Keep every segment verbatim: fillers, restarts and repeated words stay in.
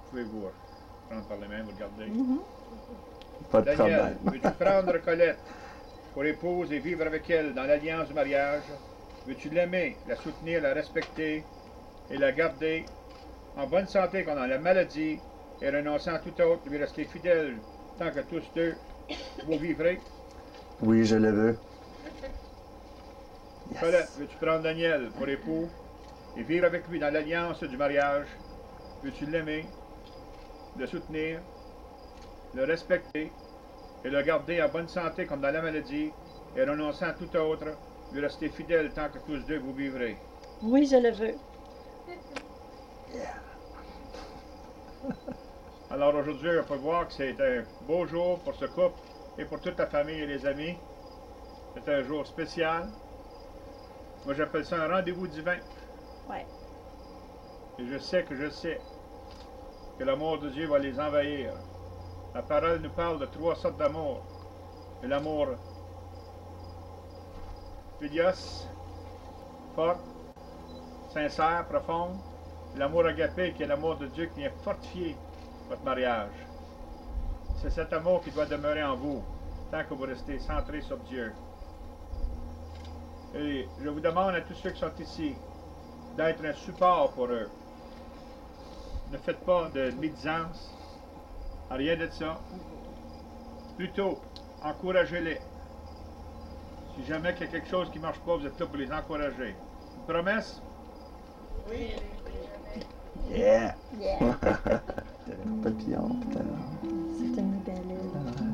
pouvez vous prendre par les mains, vous regardez. Mm-hmm. Pas de Daniel, problème. veux-tu prendre Colette pour épouse et vivre avec elle dans l'alliance du mariage? Veux-tu l'aimer, la soutenir, la respecter et la garder en bonne santé pendant la maladie et renonçant à tout autre, lui rester fidèle tant que tous deux vous vivrez? Oui, je le veux. Yes. Colette, veux-tu prendre Daniel pour époux et vivre avec lui dans l'alliance du mariage? Veux-tu l'aimer, le soutenir, le respecter et le garder en bonne santé comme dans la maladie et renonçant à tout autre, lui rester fidèle tant que tous deux vous vivrez? Oui, je le veux. Yeah. Alors aujourd'hui, on peut voir que c'est un beau jour pour ce couple et pour toute la famille et les amis. C'est un jour spécial. Moi, j'appelle ça un rendez-vous divin. Ouais. Et je sais que je sais que l'amour de Dieu va les envahir. La parole nous parle de trois sortes d'amour. Et l'amour philios, fort, sincère, profond. L'amour agapé, qui est l'amour de Dieu qui vient fortifier votre mariage. C'est cet amour qui doit demeurer en vous, tant que vous restez centré sur Dieu. Et je vous demande à tous ceux qui sont ici d'être un support pour eux. Ne faites pas de médisance, rien de ça. Plutôt, encouragez-les. Si jamais il y a quelque chose qui ne marche pas, vous êtes là pour les encourager. Une promesse? Oui. Yeah. Yeah. Papillon, putain. C'est une belle île.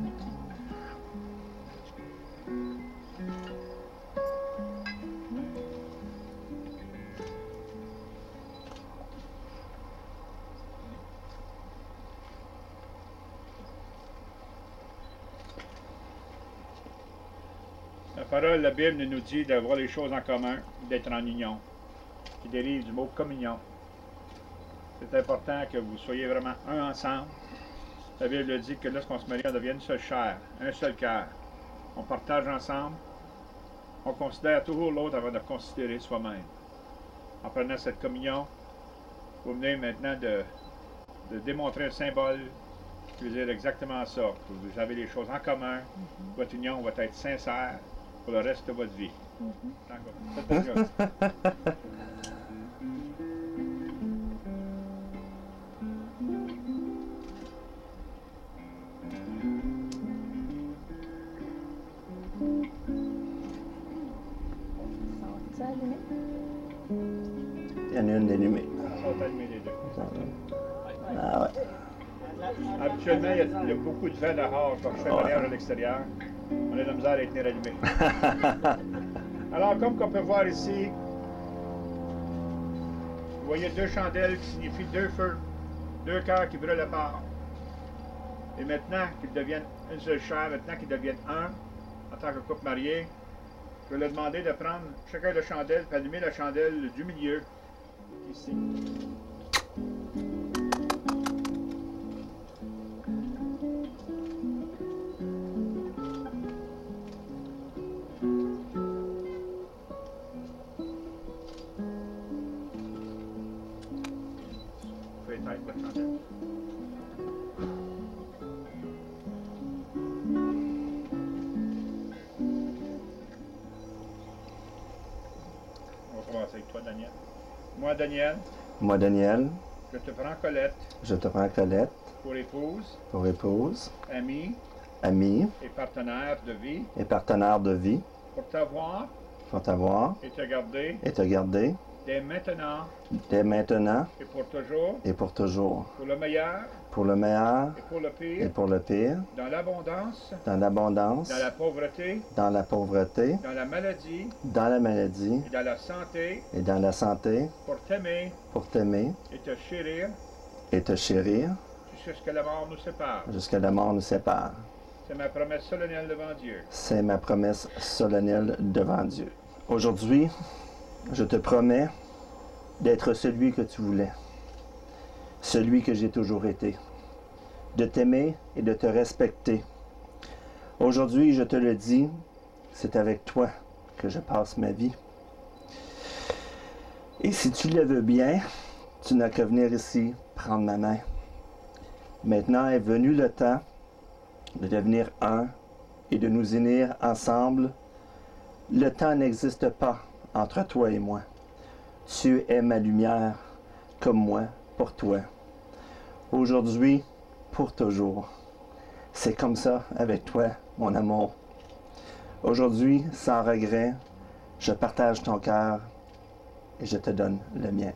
La parole, la Bible nous dit d'avoir les choses en commun, d'être en union, qui dérive du mot communion. C'est important que vous soyez vraiment un ensemble. La Bible dit que lorsqu'on se marie, on devient une seule chair, un seul cœur. On partage ensemble. On considère toujours l'autre avant de considérer soi-même. En prenant cette communion, vous venez maintenant de, de démontrer un symbole qui veut dire exactement ça. Que vous avez les choses en commun. Mm-hmm. Votre union va être sincère pour le reste de votre vie. Mm-hmm. Il y en a une allumée. Sont allumés les deux. Ah ouais. Habituellement, il y, a, il y a beaucoup de vent dehors. Je fais un mariage à l'extérieur. On a de la misère à les tenir allumés. Alors, comme qu'on peut voir ici, vous voyez deux chandelles qui signifient deux feux, deux cœurs qui brûlent à part. Et maintenant qu'ils deviennent une seule chair, maintenant qu'ils deviennent un, en tant que couple marié, je vais leur demander de prendre chacun de chandelle et allumer la chandelle du milieu, ici. Vous pouvez éteindre votre chandelle. On va commencer avec toi, Daniel. Moi, Daniel. Moi, Daniel. Je te prends Colette. Je te prends Colette. Pour épouse. Pour épouse. Amie. Amie. Et partenaire de vie. Et partenaire de vie. Pour t'avoir. Pour t'avoir. Et te garder. Et te garder. Dès maintenant. Dès maintenant. Et pour toujours. Et pour toujours. Pour le meilleur. Pour le meilleur. Et pour le pire. Et pour le pire. Dans l'abondance. Dans l'abondance. Dans la pauvreté. Dans la pauvreté. Dans la maladie. Dans la maladie. Et dans la santé. Et dans la santé. Pour t'aimer. Pour t'aimer. Et te chérir. Et te chérir. Jusqu'à ce que la mort nous sépare. Jusqu'à la mort nous sépare. C'est ma promesse solennelle devant Dieu. C'est ma promesse solennelle devant Dieu. Aujourd'hui, je te promets d'être celui que tu voulais, celui que j'ai toujours été, de t'aimer et de te respecter. Aujourd'hui, je te le dis, c'est avec toi que je passe ma vie. Et si tu le veux bien, tu n'as qu'à venir ici prendre ma main. Maintenant est venu le temps de devenir un et de nous unir ensemble. Le temps n'existe pas entre toi et moi. Tu es ma lumière, comme moi, pour toi. Aujourd'hui, pour toujours. C'est comme ça avec toi, mon amour. Aujourd'hui, sans regret, je partage ton cœur et je te donne le mien.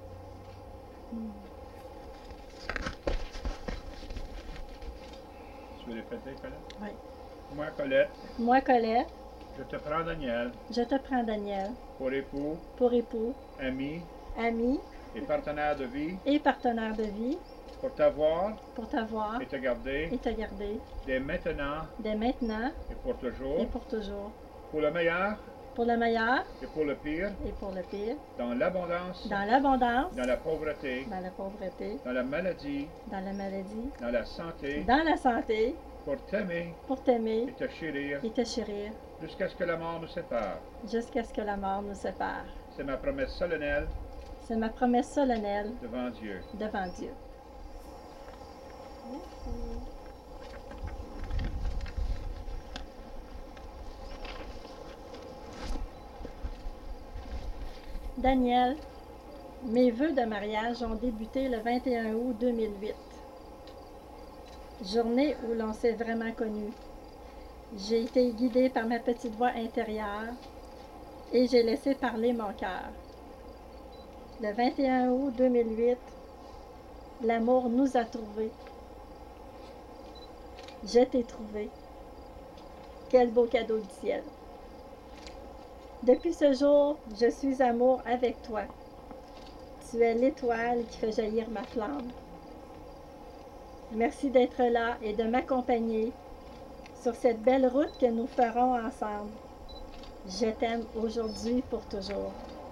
Tu veux répéter, Colette? Oui. Moi, Colette, Moi, Colette, je te prends, Daniel, je te prends, Daniel, pour époux, pour époux, ami ami et partenaire de vie, et partenaire de vie, pour t'avoir pour t'avoir et te garder et te garder dès maintenant dès maintenant et pour toujours, et pour toujours, pour le meilleur pour le meilleur et pour le pire, et pour le pire, dans l'abondance, dans l'abondance, dans la pauvreté, dans la pauvreté, dans la maladie, dans la maladie, dans la santé, dans la santé, pour t'aimer pour t'aimer et te chérir et te chérir, jusqu'à ce que la mort nous sépare. jusqu'à ce que la mort nous sépare. C'est ma promesse solennelle C'est ma promesse solennelle devant Dieu. devant Dieu. Daniel, mes vœux de mariage ont débuté le vingt et un août deux mille huit, journée où l'on s'est vraiment connu. J'ai été guidée par ma petite voix intérieure et j'ai laissé parler mon cœur. Le vingt et un août deux mille huit, l'amour nous a trouvés. Je t'ai trouvé. Quel beau cadeau du ciel. Depuis ce jour, je suis amour avec toi. Tu es l'étoile qui fait jaillir ma flamme. Merci d'être là et de m'accompagner sur cette belle route que nous ferons ensemble. Je t'aime aujourd'hui pour toujours.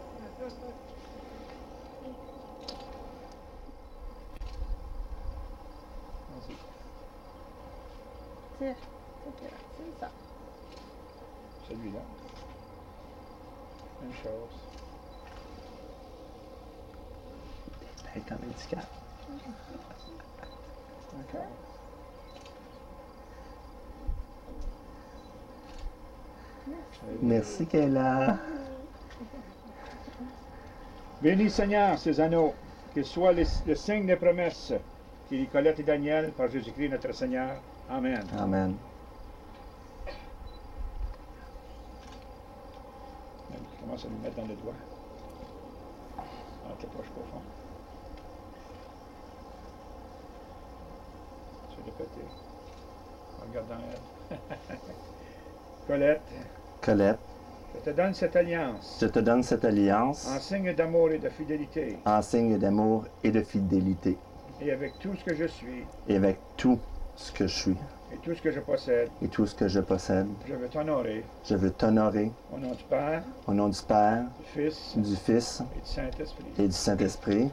Vas-y. Tire, c'est ça. Celui-là. Même chose. Être en handicap. D'accord. Merci, Kayla. Bénis Seigneur ces anneaux, qu'ils soient les- le signe des promesses qui lie Colette et Daniel par Jésus-Christ notre Seigneur. Amen. Amen. Je commence à lui mettre dans le doigt. Entre les poches profondes. Je vais répéter. En regardant elle. Colette, Colette, je te donne cette alliance je te donne cette alliance en signe d'amour et de fidélité, en signe d'amour et de fidélité, et avec tout ce que je suis et avec tout ce que je suis et tout ce que je possède, et tout ce que je possède. je veux t'honorer Je veux t'honorer au nom du Père, au nom du Père, du Fils du Fils et du Saint-Esprit. et du Saint-Esprit.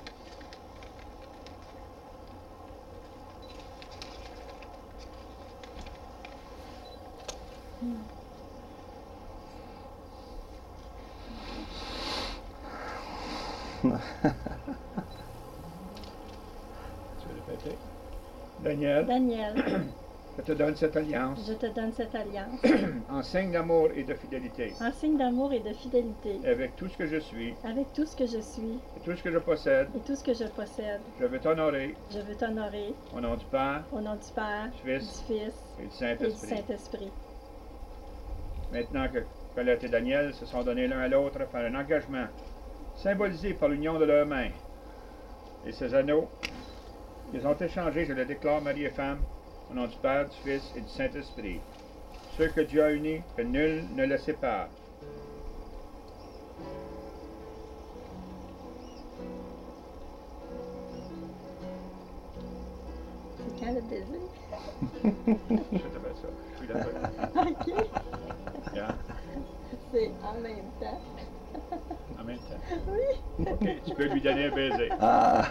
Tu veux répéter? Daniel, Daniel, je te donne cette alliance je te donne cette alliance en signe d'amour et de fidélité, en signe d'amour et de fidélité, et avec tout ce que je suis avec tout ce que je suis et tout ce que je possède, et tout ce que je possède. je veux t'honorer Je veux t'honorer au nom du Père, au nom du Père, du du Fils Fils et du et du Saint-Esprit. Saint-Esprit. Maintenant que Colette et Daniel se sont donnés l'un à l'autre par un engagement symbolisé par l'union de leurs mains et ces anneaux, ils ont échangé, je le déclare, mari et femme, au nom du Père, du Fils et du Saint-Esprit. Ceux que Dieu a unis, que nul ne les sépare. C'est quand le baiser? Je te fais ça. Je suis là. OK. Regarde, C'est en même temps. en même temps. Oui. OK, tu peux lui donner un baiser. Ah!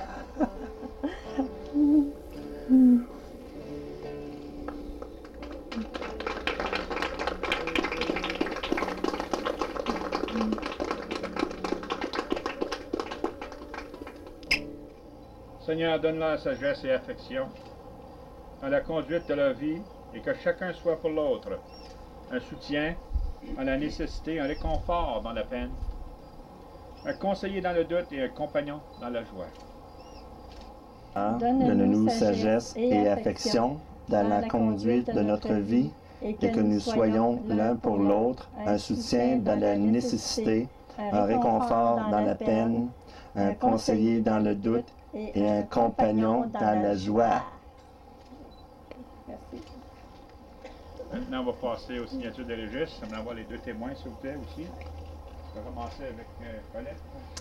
Seigneur, donne-leur sagesse et affection dans la conduite de leur vie et que chacun soit pour l'autre un soutien en la nécessité, un réconfort dans la peine, un conseiller dans le doute et un compagnon dans la joie. Donne-nous sagesse et affection dans la conduite de notre vie et que nous soyons l'un pour l'autre un soutien dans la nécessité, un réconfort dans la peine, un conseiller dans le doute et un compagnon dans la joie. Merci. Maintenant, on va passer aux signatures de registre. J'aimerais avoir les deux témoins, s'il vous plaît, aussi. On va commencer avec euh, Colette.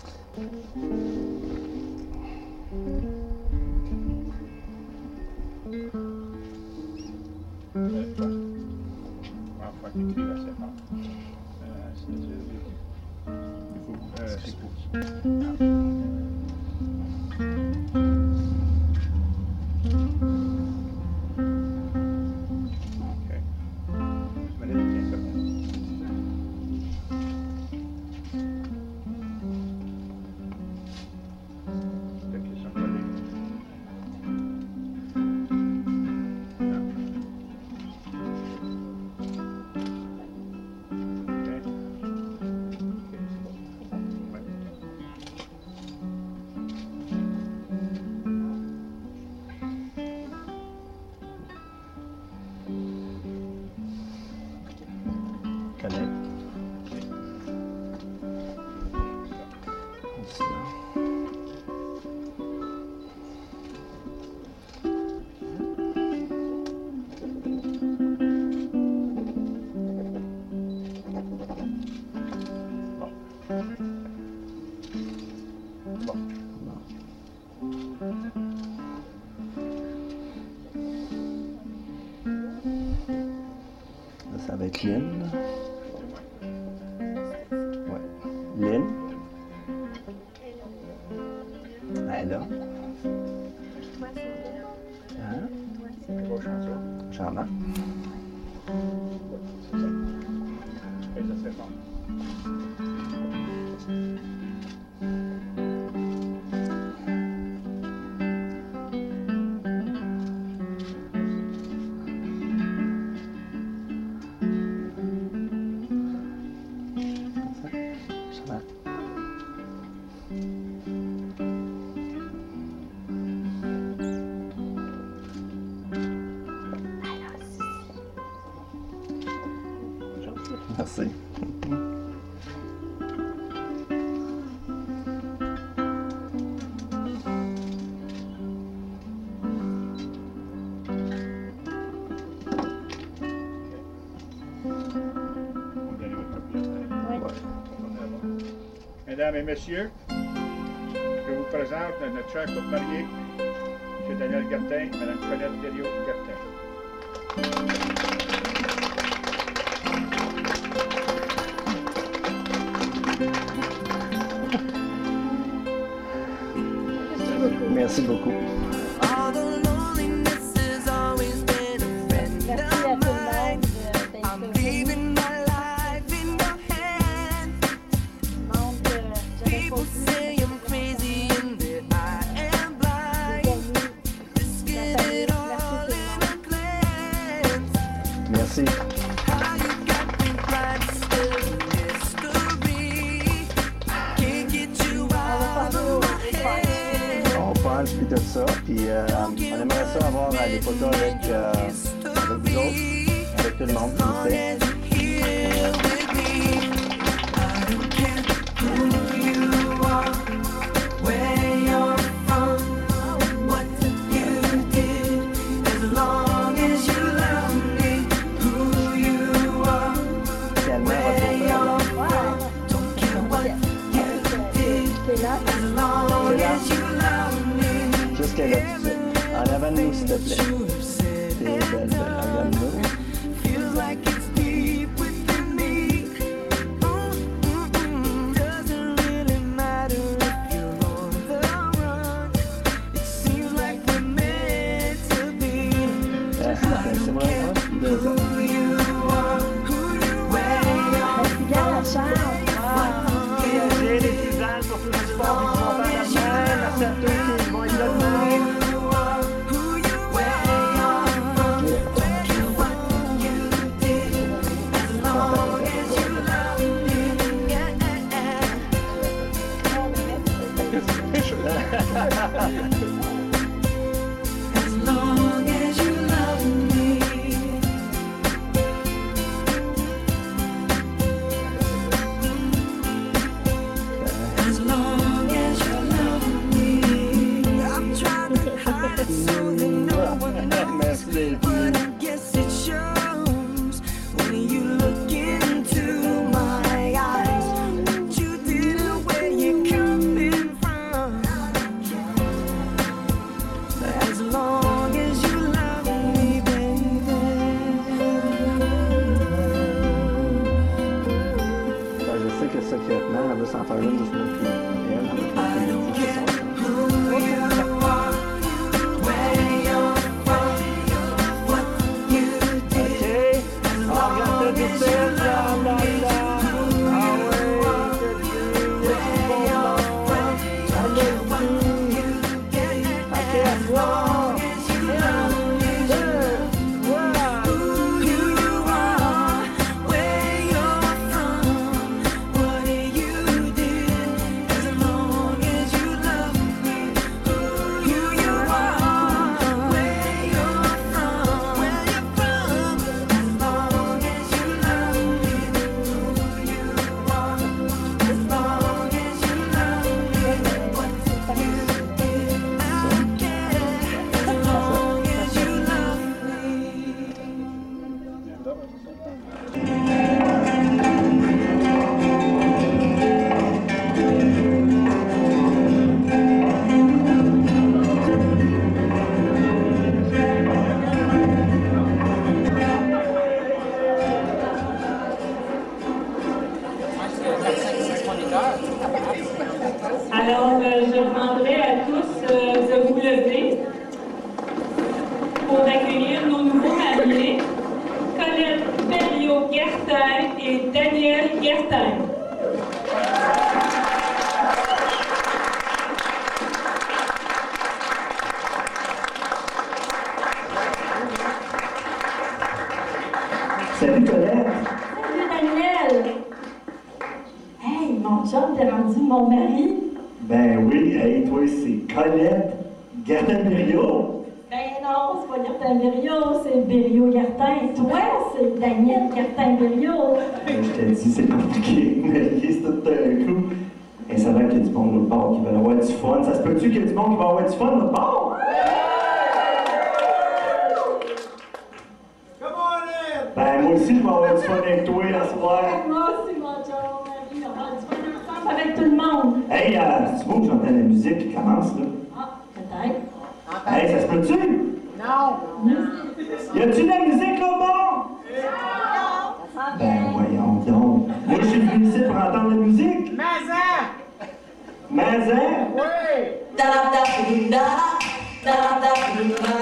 Euh, toi. Enfin, qui écrit la sépare. Euh, signature de... Euh, c'est cool. Ça va être Lynn. Ouais. Lynn. Elle est là. Hein? Charmant. Et ça, c'est bon. Merci. Mesdames et messieurs, je vous présente notre cher couple marié, M. Daniel Gertin et Mme Colette Thériault-Gertin. Merci beaucoup. Merci. On pense puis tout ça, puis euh, on aimerait ça avoir euh, des photos avec, euh, avec vous autres, avec tout le monde, s'il vous plaît. Jusqu'à là, tout de suite. En avant de nous, s'il te plaît. C'est belle, belle. En avant de nous. Ah, c'est vrai, hein? Deux ans. J'ai des petits ânes pour tout le sport qui vont faire la main. Merci à tous qui vont être là demain. Alors, euh, je demanderai à tous euh, de vous lever pour accueillir nos nouveaux mariés, Colette Berriot-Gertin et Daniel Gertin. Salut Colette! Salut Daniel! Hey, mon chum, t'es rendu mon mari? Ben oui, hey, toi, c'est Colette Gertin-Berriot. Ben non, c'est pas Gertin-Berriot, c'est Berriot-Gertin. Toi, c'est Daniel Gertin-Berriot. Ben, je t'ai dit, c'est compliqué, marier, c'est tout un coup. Et ça va qu'il y a du bon de l'autre bord qui va avoir du fun. Ça se peut-tu qu'il y a du bon qui va avoir du fun de l'autre bord? Ben, moi aussi, je vais avoir du fun avec toi à ce soir. Moi aussi, mon chum, Marie, on va avoir du fun ensemble avec tout le monde. Hey, euh, c'est beau que j'entends la musique qui commence, là. Ah, peut-être. Hey, ça se peut-tu? Non. Y a-tu de la musique là-bas? Non. Ben, voyons donc. Moi, je suis venu ici pour entendre la musique. Mazin! Mazin? Da da da da da da da da